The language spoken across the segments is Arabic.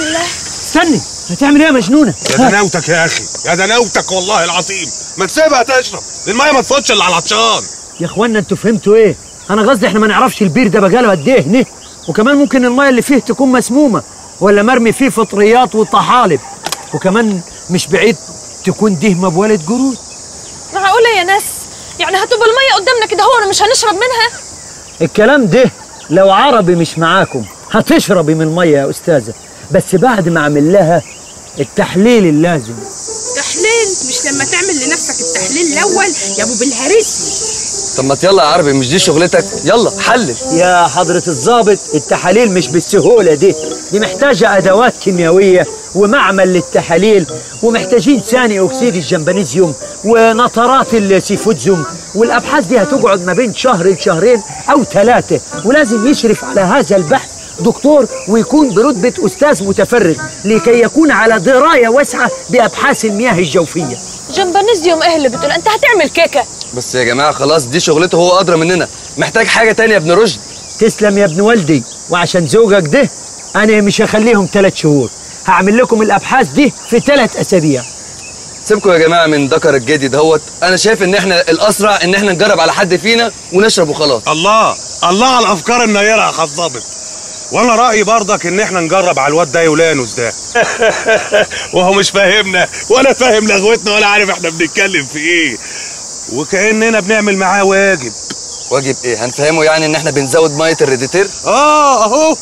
الله. استني، هتعمل ايه يا مجنونه؟ يا دناوتك يا اخي، يا دناوتك والله العظيم، ما تسيبها تشرب، الميه ما تفوتش الا على العطشان. يا اخوانا انتوا فهمتوا ايه؟ انا قصدي احنا ما نعرفش البير ده بقاله قد ايه هنا، وكمان ممكن الميه اللي فيه تكون مسمومه ولا مرمي فيه فطريات وطحالب، وكمان مش بعيد تكون دي مبولة جرود. معقوله يا ناس؟ يعني هتبقى الميه قدامنا كده هو مش هنشرب منها؟ الكلام ده لو عربي مش معاكم هتشربي من الميه يا استاذه، بس بعد ما اعمل لها التحليل اللازم. تحليل؟ مش لما تعمل لنفسك التحليل الاول يا ابو بالهرسي؟ طب ما يلا يا عربي، مش دي شغلتك؟ يلا حلل. يا حضرة الضابط التحاليل مش بالسهولة دي محتاجة أدوات كيميائية ومعمل للتحاليل، ومحتاجين ثاني أكسيد الجمبانيزيوم ونطرات السيفودزيوم، والأبحاث دي هتقعد ما بين شهر لشهرين أو 3، ولازم يشرف على هذا البحث دكتور ويكون برتبة أستاذ متفرغ لكي يكون على دراية واسعة بأبحاث المياه الجوفية. جمبانيزيوم ايه اللي بتقول؟ انت هتعمل كيكة؟ بس يا جماعة خلاص دي شغلته، هو أدرى مننا، محتاج حاجة تانية يا ابن رشد. تسلم يا ابن والدي، وعشان زوجك ده أنا مش هخليهم 3 شهور، هعمل لكم الأبحاث دي في 3 أسابيع. سيبكم يا جماعة من ذكر الجدي دهوت، أنا شايف إن إحنا الأسرع إن إحنا نجرب على حد فينا ونشرب وخلاص. الله الله على الأفكار النيرة يا خضابط. وانا رايي برضك ان احنا نجرب على الواد ده يولانوس ده. وهو مش فاهمنا ولا فاهم لغوتنا ولا عارف احنا بنتكلم في ايه، وكاننا بنعمل معاه واجب. واجب ايه؟ هنفهمه يعني ان احنا بنزود ميه الريديتير؟ اهو.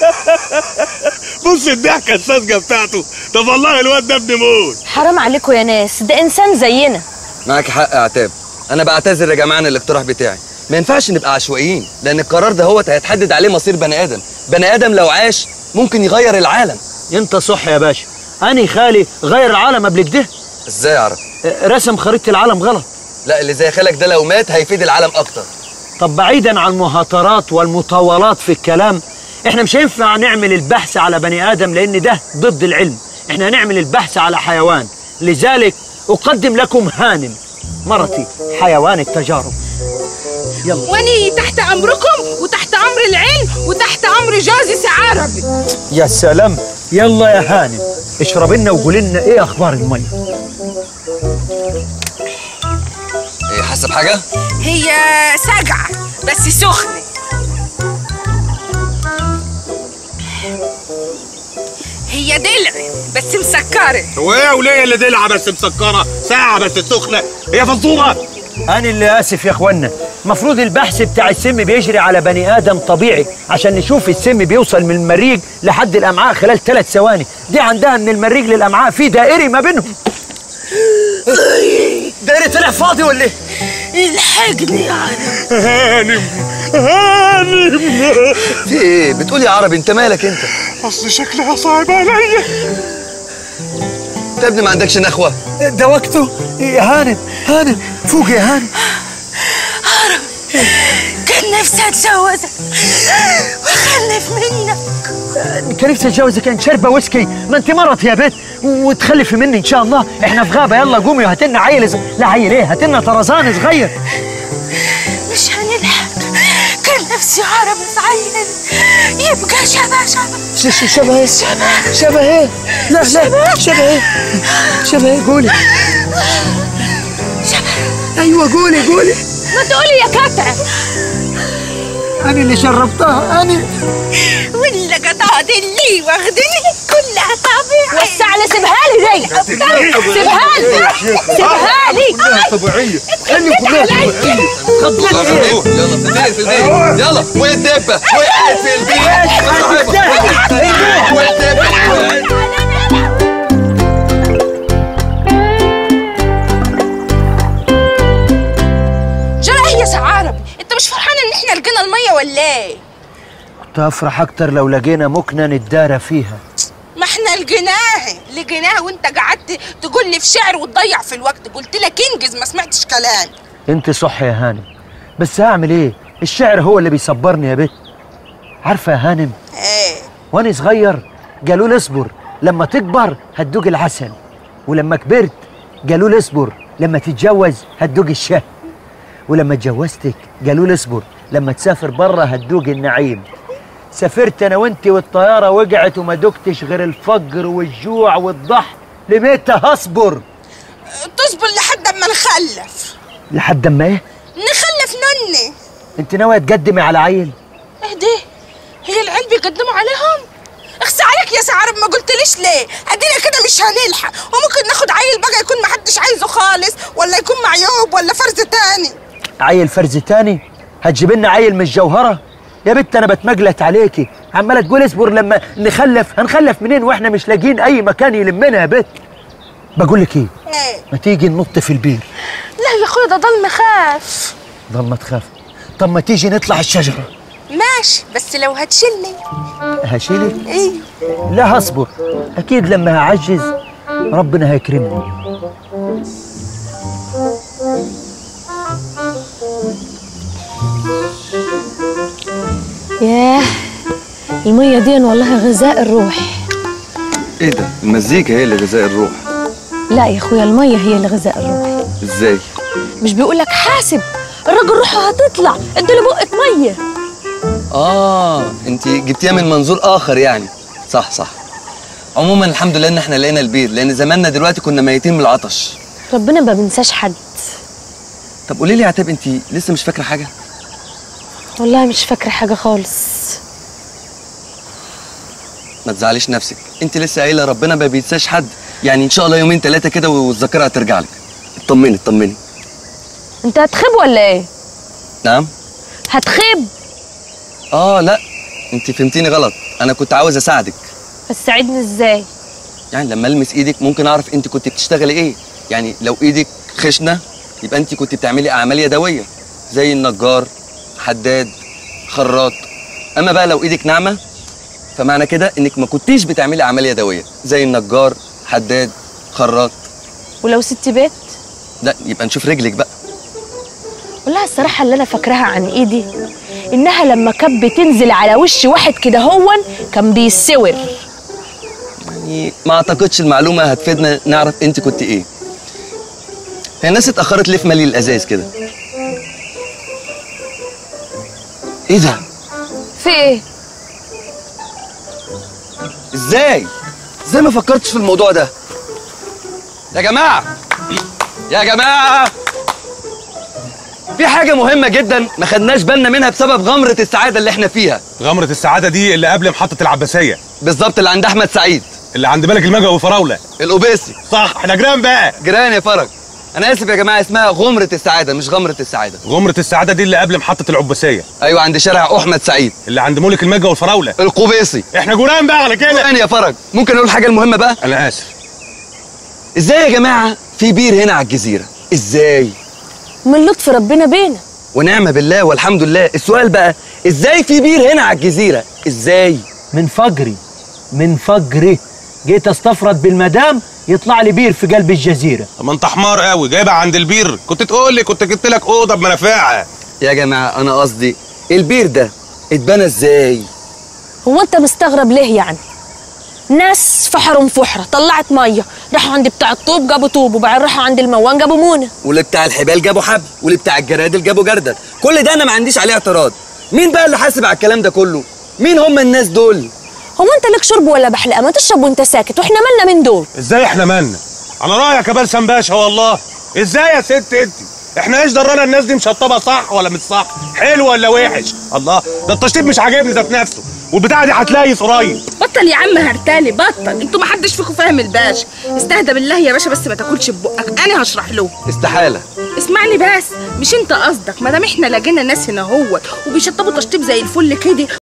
بص الضحكه الساذجه بتاعته. طب والله الواد ده ابن موت. حرام عليكم يا ناس، ده انسان زينا. معاك حق يا عتاب، انا بعتذر يا جماعه عن الاقتراح بتاعي، ما ينفعش نبقى عشوائيين، لان القرار ده هيتحدد عليه مصير بني ادم، بني ادم لو عاش ممكن يغير العالم. انت صح يا باشا، أنا خالي غير العالم قبل كده. ازاي يا عرب؟ رسم خريطة العالم غلط. لا، اللي زي خالك ده لو مات هيفيد العالم اكتر. طب بعيدا عن المهاترات والمطاولات في الكلام، احنا مش هينفع نعمل البحث على بني ادم لان ده ضد العلم، احنا هنعمل البحث على حيوان، لذلك اقدم لكم هانم مرتي حيوان التجارب. يلا. واني تحت امركم وتحت امر العلم وتحت امر جوزي سعربي. يا سلام، يلا يا هانم اشرب لنا وقول لنا ايه اخبار الميه. ايه حاسه بحاجه؟ هي سجعه بس سخنه. هي دلع بس مسكره. هو ايه وليه اللي دلعه بس مسكره؟ ساعه بس سخنه؟ هي فزوره؟ أنا اللي آسف يا إخوانا، المفروض البحث بتاع السم بيجري على بني آدم طبيعي عشان نشوف السم بيوصل من المريج لحد الأمعاء خلال 3 ثواني، دي عندها من المريج للأمعاء في دائري ما بينهم. دائري طلع فاضي ولا إيه؟ الحقني يا عرب. هانم هانم. في إيه؟ بتقول يا عربي أنت مالك أنت؟ أصل شكلها صعب عليا. أنت يا ابني ما عندكش نخوة؟ ده وقته يا هانم، هانم فوق يا هانم. عرب كان نفسي اتجوزك واخلف منك. كان نفسي اتجوزك، كان شاربه ويسكي، ما انت مرض يا بنت وتخلفي مني ان شاء الله، احنا في غابه، يلا قومي وهات لنا عيل لا عيل ايه، هات لنا طرزان صغير. مش هنلحق، كان نفسي عرب في عيل يبقى شبه ايه؟ شبه ايه؟ لا شبه ايه؟ شبه ايه؟ قولي. ايوه قولي. ما تقولي يا كتعة. انا اللي شربتها، انا ولا قطعت اللي واخدني كلها طبيعي. وسع لي، سيبها لي دي، سيبها لي. كلها طبيعيه. خلي كلها طبيعيه. يلا في البيت، يلا والدبه وقعت في البيت. جرى يا سعاربي، انت مش فرحان ان احنا لقينا الميه ولا ايه؟ كنت افرح اكتر لو لقينا مكنه نتدارى فيها. ما احنا لقيناها وانت قعدت تقول لي في شعر وتضيع في الوقت، قلت لك انجز ما سمعتش كلام. انت صح يا هانم، بس هعمل ايه؟ الشعر هو اللي بيصبرني يا بت. عارفه يا هانم، ايه؟ وانا صغير قالوا لي اصبر لما تكبر هتدوق العسل، ولما كبرت قالوا لي اصبر لما تتجوز هتدوق الشهد، ولما اتجوزتك قالوا لي اصبر لما تسافر بره هتدوق النعيم. سافرت انا وانت والطياره وقعت وما دقتش غير الفجر والجوع والضحك. لمتى هصبر؟ تصبر لحد اما نخلف. لحد اما ايه؟ نخلف نني. انت ناويه تقدمي على عيل؟ اهدي، هي العيال بيقدموا عليهم؟ اخسى عليك يا سعارب، ما قلتليش ليه؟ ادينا كده مش هنلحق، وممكن ناخد عيل بقى يكون محدش عايزه خالص، ولا يكون معيوب، ولا فرز تاني. عيل فرز تاني؟ هتجيب لنا عيل من الجوهره؟ يا بنت انا بتمجلت عليكي، عماله تقول اصبر لما نخلف. هنخلف منين واحنا مش لاقيين اي مكان يلمنا يا بنت؟ بقول لك ايه؟ ما تيجي ننط في البير؟ لا يا اخويا ده ضل مخاف. ضل تخاف؟ طب ما تيجي نطلع الشجره؟ ماشي، بس لو هتشيلني. هشيلك؟ ايه؟ لا هصبر، اكيد لما هعجز ربنا هيكرمني. ياه، المية دي والله غذاء الروح. ايه ده؟ المزيكا هي اللي غذاء الروح؟ لا يا اخويا، المية هي اللي غذاء الروح. ازاي؟ مش بيقولك حاسب الراجل روحه هتطلع، اديله بقة مية. انت جبتيها من منظور اخر يعني. صح صح. عموما الحمد لله ان احنا لقينا البير، لان زماننا دلوقتي كنا ميتين من العطش. ربنا ما بينساش حد. طب قولي لي يا عتاب، انت لسه مش فاكره حاجه؟ والله مش فاكرة حاجة خالص. ما تزعليش نفسك، انت لسه قايله ربنا ما بينساش حد، يعني ان شاء الله يومين ثلاثه كده والذاكره هترجع لك. اطمني اطمني. انت هتخيب ولا ايه؟ نعم؟ هتخيب؟ لا، انت فهمتيني غلط، انا كنت عاوز اساعدك. هتساعدني ازاي؟ يعني لما المس ايدك ممكن اعرف انت كنت بتشتغلي ايه. يعني لو ايدك خشنه يبقى انت كنت بتعملي اعمال يدويه زي النجار، حداد، خراط. اما بقى لو ايدك ناعمه فمعنى كده انك ما كنتيش بتعملي اعمال يدويه زي النجار، حداد، خراط. ولو ست بيت؟ لا، يبقى نشوف رجلك بقى. والله الصراحة اللي أنا فاكراها عن إيدي إنها لما كانت بتنزل على وش واحد كده هون كان بيسور. يعني ما أعتقدش المعلومة هتفيدنا نعرف أنت كنت إيه. هي الناس اتأخرت ليه في ملي الأزاز كده؟ إيه ده؟ في إيه؟ إزاي ما فكرتش في الموضوع ده؟ يا جماعة يا جماعة، في حاجة مهمة جدا ما خدناش بالنا منها بسبب غمرة السعادة اللي احنا فيها. غمرة السعادة دي اللي قبل محطة العباسية بالظبط، اللي عند أحمد سعيد، اللي عند ملك المجا وفراولة الأوبيسي. صح، احنا جيران بقى. جيران يا فرج. أنا آسف يا جماعة، اسمها غمرة السعادة مش غمرة السعادة. غمرة السعادة دي اللي قبل محطة العباسية. أيوة، عند شارع أحمد سعيد اللي عند ملك المجا والفراولة القبيسي. احنا جيران بقى على كده. جيران يا فرج. ممكن أقول الحاجة المهمة بقى؟ أنا آسف. إزاي يا جماعة في بير هنا على الجزيرة؟ إزاي؟ من لطف ربنا بينا. ونعم بالله والحمد لله. السؤال بقى، إزاي في بير هنا على الجزيرة؟ إزاي؟ من فجري جيت استفرد بالمدام يطلع لي بير في قلب الجزيره. ما انت حمار قوي جايبها عند البير، كنت تقول لي كنت جبت لك اوضه بمنافعها. يا جماعه انا قصدي البير ده اتبنى ازاي؟ هو انت مستغرب ليه يعني؟ ناس فحروا فحره طلعت ميه، راحوا عند بتاع الطوب جابوا طوب، وبعدين راحوا عند الموان جابوا مونه، واللي بتاع الحبال جابوا حبل، واللي بتاع الجرادل جابوا جردل. كل ده انا ما عنديش عليه اعتراض. مين بقى اللي حاسب على الكلام ده كله؟ مين هم الناس دول؟ هو انت لك شرب ولا بحلقه؟ ما تشرب وانت ساكت، واحنا مالنا من دول؟ ازاي احنا مالنا؟ على رايك يا بلسم باشا والله. ازاي يا ست انت؟ احنا ايش درانا الناس دي مشطبه صح ولا مش صح؟ حلو ولا وحش؟ الله، ده التشطيب مش عاجبني ذات نفسه، والبتاعه دي هتلاقي قريب. بطل يا عم هرتالي، بطل. انتوا ما حدش فيكم فاهم الباشا. استهدى بالله يا باشا، بس ما تاكلش ببقك، انا هشرح له. استحاله. اسمعني بس، مش انت قصدك ما دام احنا لقينا ناس هنا هوت وبيشطبوا تشطيب زي الفل كده